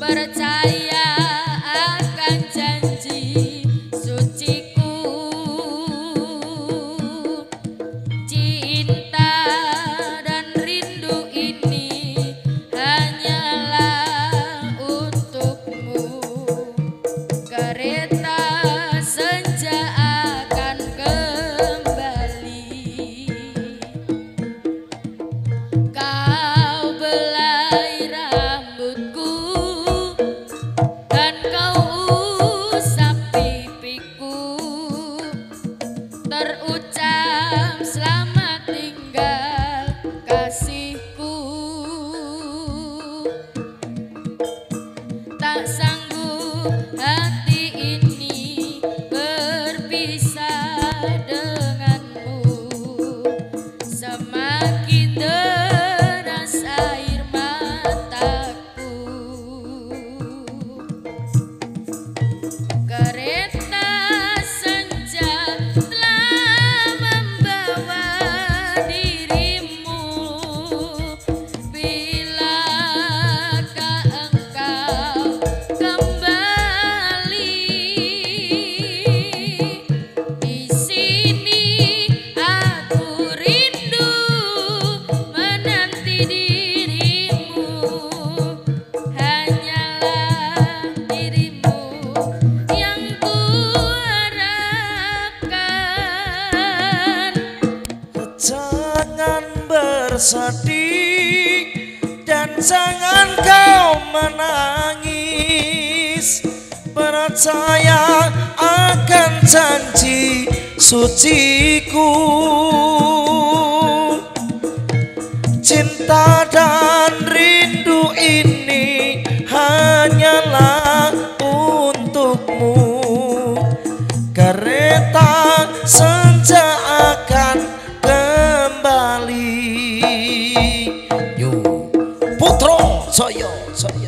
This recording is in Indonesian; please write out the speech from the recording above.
percaya akan janji suciku. Cinta dan rindu ini hanyalah untukmu. Kereta senja akan kembali. Kau belai rambutku dan kau usap pipiku. Terucap selamat tinggal kasihku. Tak sanggup hati ini berpisah denganmu. Semakin deras air mataku. Kereta senja telah membawa dirimu. Bilakah engkau kembali? Di sini aku rindu menanti dirimu. Hanyalah dirimu yang kuharapkan. Jangan bersedih dan jangan kau menangis. Percaya akan janji suciku. Cinta dan rindu ini hanyalah untukmu. Kereta senja akan kembali. Yo, Putra Jaya.